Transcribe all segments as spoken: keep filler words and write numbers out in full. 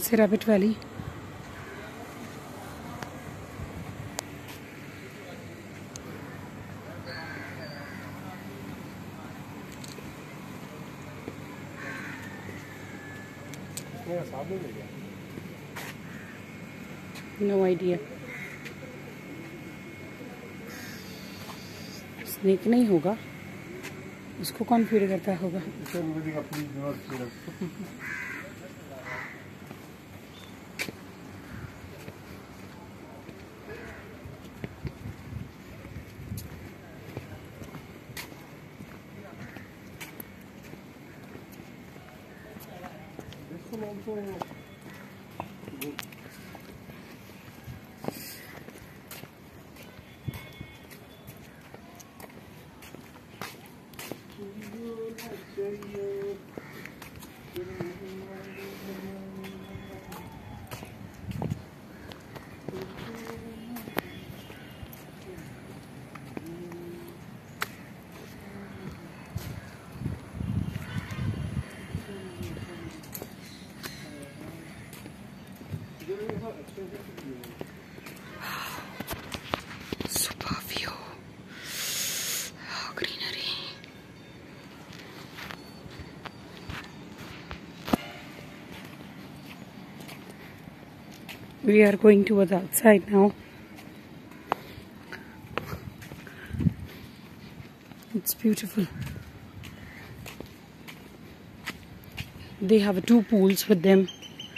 से rabbit valley. No idea, snake नहीं होगा, उसको कौन फीड करता होगा। Super view. Oh, greenery. We are going towards outside now. It's beautiful. They have two pools with them.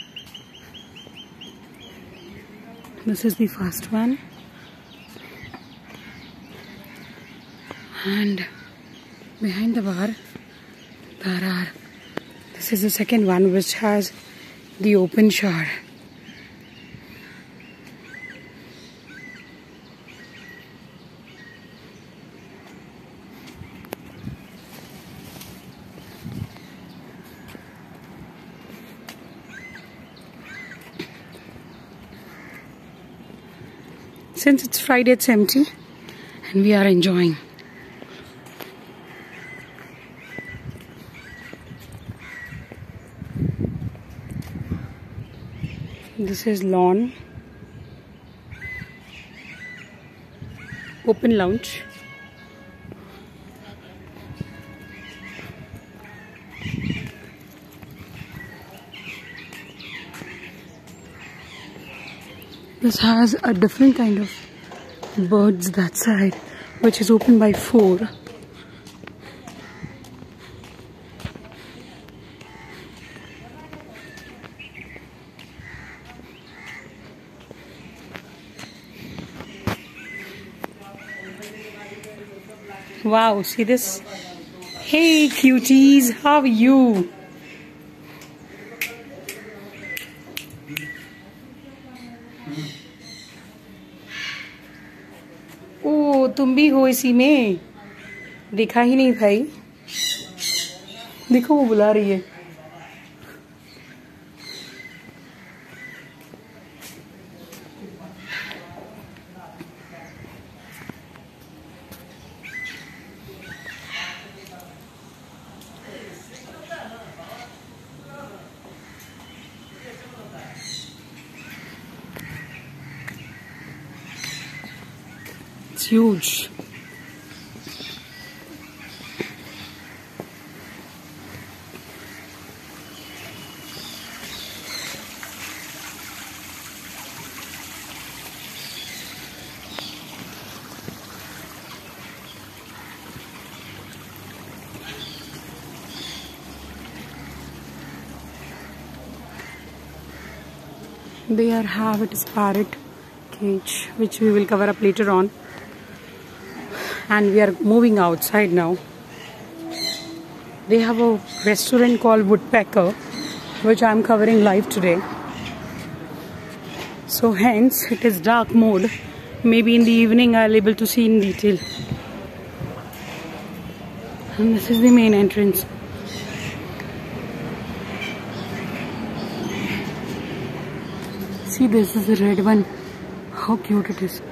This is the first one, and behind the bar there are, this is the second one which has the open shower. Since it's Friday, it's empty and we are enjoying. This is lawn, open lounge. This has a different kind of birds that side, which is open by four. Wow, see this? Hey cuties, how are you? ओ तुम भी हो इसी में, देखा ही नहीं भाई। देखो वो बुला रही है। It's huge. There have it is parrot cage, which we will cover up later on. And we are moving outside now. They have a restaurant called Woodpecker, which I am covering live today. So hence it is dark mode. Maybe in the evening I'll be able to see in detail. And this is the main entrance. See, this is the red one. How cute it is.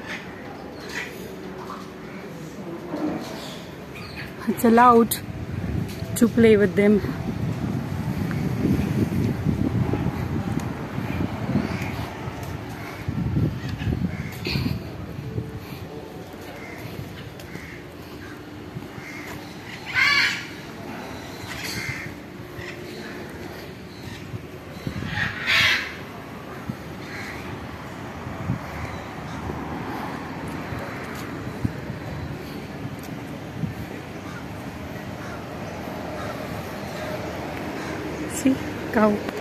It's allowed to play with them. See, cow.